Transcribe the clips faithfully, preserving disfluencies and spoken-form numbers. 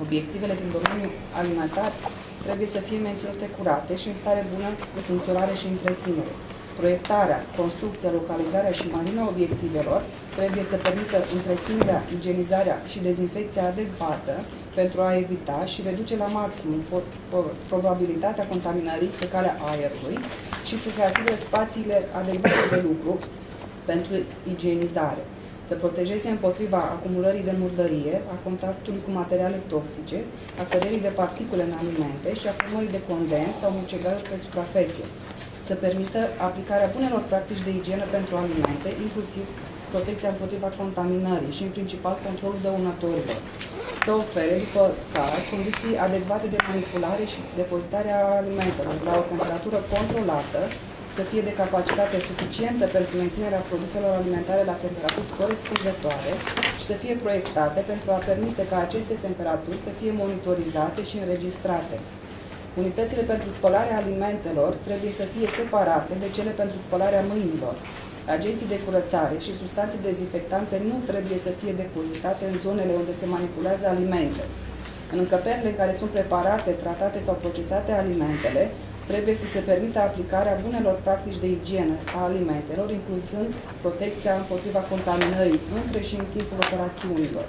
Obiectivele din domeniul alimentar trebuie să fie menținute curate și în stare bună de funcționare și întreținere. Proiectarea, construcția, localizarea și mărimea obiectivelor trebuie să permită întreținerea, igienizarea și dezinfecția adecvată pentru a evita și reduce la maxim probabilitatea contaminării pe calea aerului și să se asigure spațiile adecvate de lucru pentru igienizare. Să protejeze împotriva acumulării de murdărie, a contactului cu materiale toxice, a căderii de particule în alimente și a formării de condens sau mucegari pe suprafețe. Să permită aplicarea bunelor practici de igienă pentru alimente, inclusiv protecția împotriva contaminării și, în principal, controlul dăunătorilor. Să ofere, după caz, condiții adecvate de manipulare și depozitare a alimentelor la o temperatură controlată, să fie de capacitate suficientă pentru menținerea produselor alimentare la temperaturi corespunzătoare și să fie proiectate pentru a permite ca aceste temperaturi să fie monitorizate și înregistrate. Unitățile pentru spălarea alimentelor trebuie să fie separate de cele pentru spălarea mâinilor. Agenții de curățare și substanțe dezinfectante nu trebuie să fie depozitate în zonele unde se manipulează alimente. În încăperile în care sunt preparate, tratate sau procesate alimentele, trebuie să se permită aplicarea bunelor practici de igienă a alimentelor, incluzând protecția împotriva contaminării între și în timpul operațiunilor.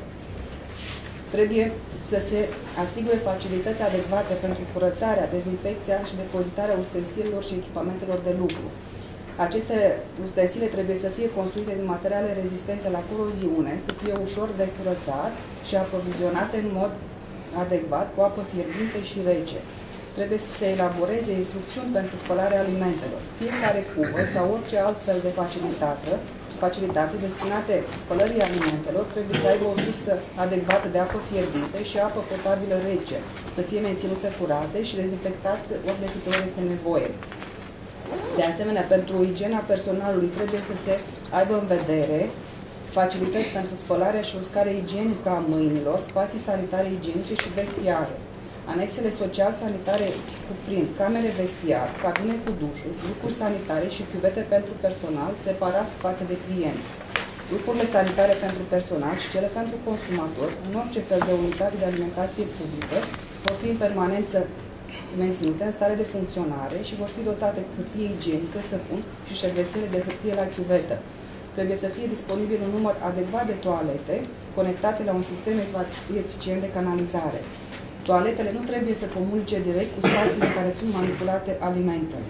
Trebuie să se asigure facilități adecvate pentru curățarea, dezinfecția și depozitarea ustensilelor și echipamentelor de lucru. Aceste ustensile trebuie să fie construite din materiale rezistente la coroziune, să fie ușor de curățat și aprovizionate în mod adecvat cu apă fierbinte și rece. Trebuie să se elaboreze instrucțiuni pentru spălarea alimentelor. Fiecare cubă sau orice altfel de facilitate, facilitate destinate spălării alimentelor trebuie să aibă o sursă adecvată de apă fierbinte și apă potabilă rece, să fie menținute curate și dezinfectate ori de câte ori este nevoie. De asemenea, pentru igiena personalului trebuie să se aibă în vedere facilități pentru spălarea și uscarea igienică a mâinilor, spații sanitare igienice și vestiare. Anexele social-sanitare cuprind camere vestiar, cabine cu dușuri, lucruri sanitare și chiuvete pentru personal separat față de clienți. Lucrurile sanitare pentru personal și cele pentru consumator, în orice fel de unitate de alimentație publică, vor fi în permanență menținute în stare de funcționare și vor fi dotate cu hârtie igienică, săpun și șervețele de hârtie la chiuvetă. Trebuie să fie disponibil un număr adecvat de toalete conectate la un sistem eficient de canalizare. Toaletele nu trebuie să comunice direct cu spațiile în care sunt manipulate alimentele.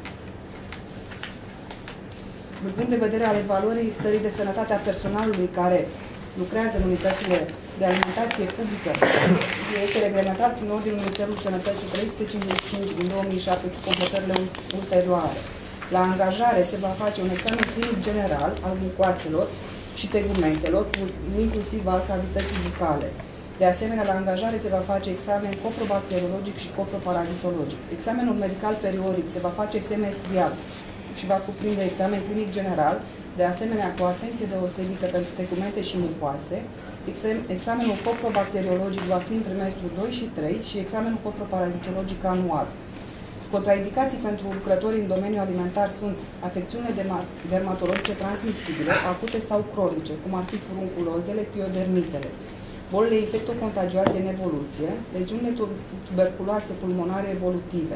Din punct de vedere al evaluării stării de sănătate a personalului care lucrează în unitățile de alimentație publică, este reglementat prin ordinul Ministerului Sănătății trei sute cincizeci și cinci din două mii șapte cu completările ulterioare. La angajare se va face un examen clinic general al mucoaselor și tegumentelor, inclusiv al cavității bucale. De asemenea, la angajare se va face examen coprobacteriologic și coproparazitologic. Examenul medical periodic se va face semestrial și va cuprinde examen clinic general, de asemenea cu atenție deosebită pentru tegumente și mucoase. Examenul coprobacteriologic va fi în trimestrul doi și trei și examenul coproparazitologic anual. Contraindicații pentru lucrătorii în domeniul alimentar sunt afecțiunile dermatologice transmisibile, acute sau cronice, cum ar fi furunculozele, piodermitele, bolile infectocontagioase în evoluție, leziunile tuberculoase pulmonare evolutive.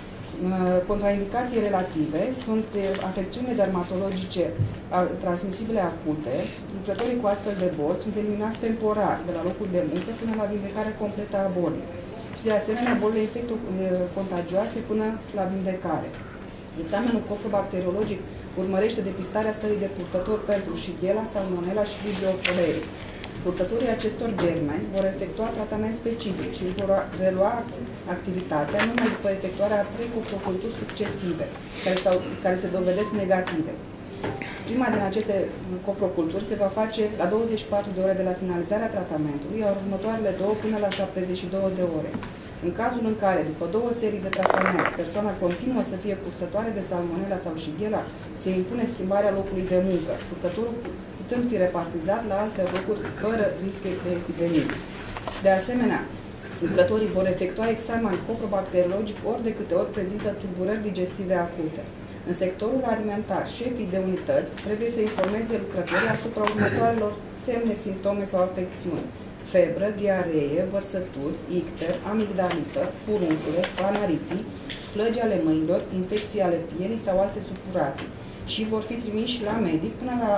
Contraindicații relative sunt afecțiunile dermatologice transmisibile acute. Lucrătorii cu astfel de boli sunt eliminați temporar de la locul de muncă până la vindecarea completă a bolii. Și de asemenea bolile infectocontagioase până la vindecare. Examenul coprobacteriologic urmărește depistarea stării de purtător pentru Shigella, Salmonella și Vibrio choleric. Purtătorii acestor germeni vor efectua tratament specific și vor relua activitatea numai după efectuarea a trei coproculturi succesive, care, care se dovedesc negative. Prima din aceste coproculturi se va face la douăzeci și patru de ore de la finalizarea tratamentului, iar următoarele două până la șaptezeci și două de ore. În cazul în care, după două serii de tratament, persoana continuă să fie purtătoare de Salmonella sau Shigella, se impune schimbarea locului de muncă, purtătorul putând fi repartizat la alte locuri fără risc de epidemie. De asemenea, lucrătorii vor efectua examen coprobacteriologic ori de câte ori prezintă tulburări digestive acute. În sectorul alimentar, șefii de unități trebuie să informeze lucrătorii asupra următoarelor semne, simptome sau afecțiuni: febră, diaree, vărsături, icter, amigdalită, furuncule, panariții, flăgi ale mâinilor, infecții ale pielii sau alte supurații și vor fi trimiși la medic până la,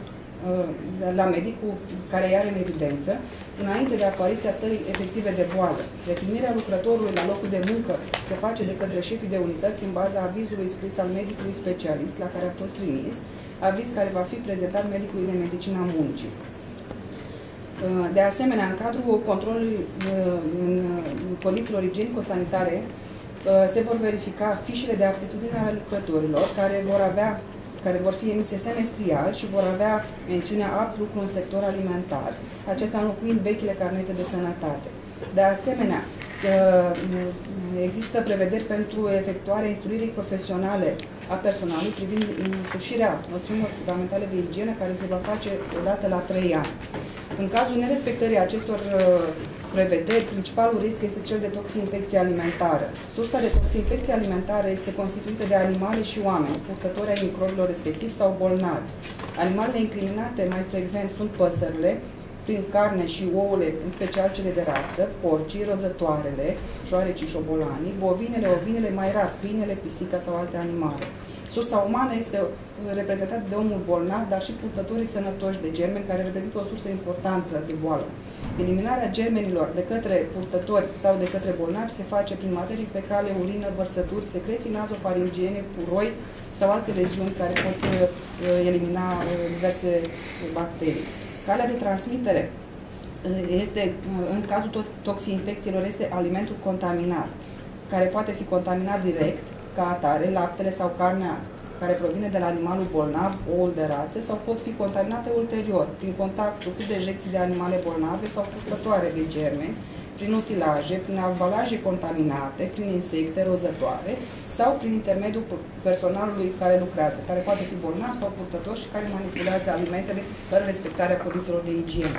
la medicul care i are în evidență, înainte de apariția stării efective de boală. Deprimirea lucrătorului la locul de muncă se face de către șefii de unități în baza avizului scris al medicului specialist la care a fost trimis, aviz care va fi prezentat medicului de medicină a muncii. De asemenea, în cadrul controlului în condițiilor igienico-sanitare, se vor verifica fișele de aptitudine ale lucrătorilor care vor avea care vor fi emise semestrial și vor avea mențiunea apt lucru în sector alimentar, acestea înlocuind vechile carnete de sănătate. De asemenea, există prevederi pentru efectuarea instruirii profesionale a personalului privind însușirea noțiunilor fundamentale de igienă, care se va face odată la trei ani. În cazul nerespectării acestor prevederi, principalul risc este cel de toxinfecție alimentară. Sursa de toxinfecție alimentară este constituită de animale și oameni, purtători ai microbilor respectiv sau bolnavi. Animalele incriminate mai frecvent sunt păsările, prin carne și ouăle, în special cele de rață, porcii, rozătoarele, șoarecii, șobolanii, bovinele, ovinele, mai rar, câinele, pisica sau alte animale. Sursa umană este reprezentată de omul bolnav, dar și purtătorii sănătoși de germeni, care reprezintă o sursă importantă de boală. Eliminarea germenilor de către purtători sau de către bolnavi se face prin materii fecale, urină, vărsături, secreții nazofaringiene, puroi sau alte leziuni care pot elimina diverse bacterii. Calea de transmitere este, în cazul toxinfecțiilor, este alimentul contaminat, care poate fi contaminat direct, ca atare, laptele sau carnea care provine de la animalul bolnav, oul de rațe, sau pot fi contaminate ulterior, prin contactul cu dejecții de animale bolnave sau purtătoare de germeni, prin utilaje, prin ambalaje contaminate, prin insecte rozătoare sau prin intermediul personalului care lucrează, care poate fi bolnav sau purtător și care manipulează alimentele fără respectarea condițiilor de igienă.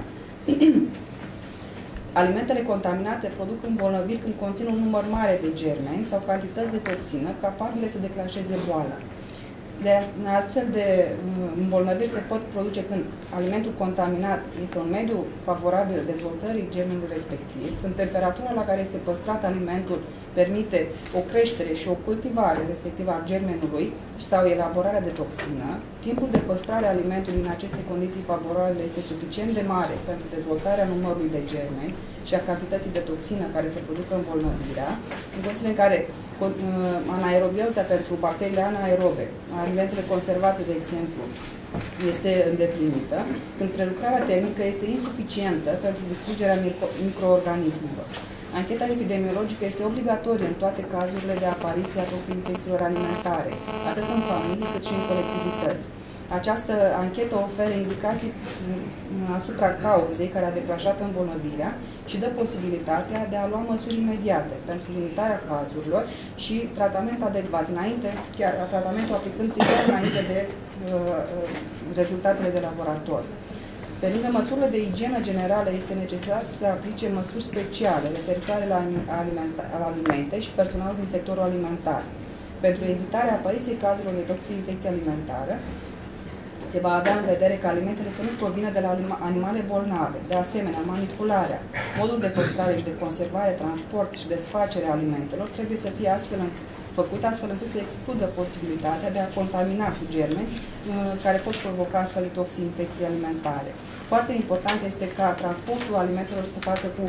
Alimentele contaminate produc îmbolnăviri când conțin un număr mare de germeni sau cantități de toxină capabile să declanșeze boala. De astfel de îmbolnăviri se pot produce când alimentul contaminat este un mediu favorabil dezvoltării germenului respectiv, când temperatura la care este păstrat alimentul permite o creștere și o cultivare respectivă a germenului sau elaborarea de toxină, timpul de păstrare a alimentului în aceste condiții favorabile este suficient de mare pentru dezvoltarea numărului de germeni și a cantității de toxină care se producă îmbolnăvirea, în condițiile în care anaerobioza pentru bacteriile anaerobe, alimentele conservate, de exemplu, este îndeplinită, când prelucrarea termică este insuficientă pentru distrugerea microorganismelor. Ancheta epidemiologică este obligatorie în toate cazurile de apariție a toxinfecțiilor alimentare, atât în familii cât și în colectivități. Această anchetă oferă indicații asupra cauzei care a declanșat îmbolnăvirea și dă posibilitatea de a lua măsuri imediate pentru limitarea cazurilor și tratament adecvat, înainte, chiar tratamentul aplicându-se chiar înainte de uh, rezultatele de laborator. Pe lângă măsurile de igienă generală, este necesar să se aplice măsuri speciale referitoare la alimente și personal din sectorul alimentar. Pentru evitarea apariției cazurilor de toxinfecție alimentară, se va avea în vedere că alimentele să nu provină de la animale bolnave. De asemenea, manipularea, modul de păstrare și de conservare, transport și desfacere a alimentelor trebuie să fie astfel în, făcut astfel încât să excludă posibilitatea de a contamina cu germeni care pot provoca astfel de toxinfecții alimentare. Foarte important este ca transportul alimentelor să facă cu,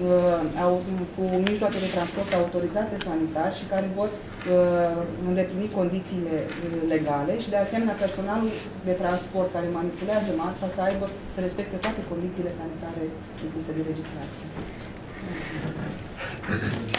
cu mijloace de transport autorizate sanitar și care vor îndeplini condițiile legale și, de asemenea, personalul de transport care manipulează marfa să aibă, să respecte toate condițiile sanitare impuse de legislație. Mulțumesc.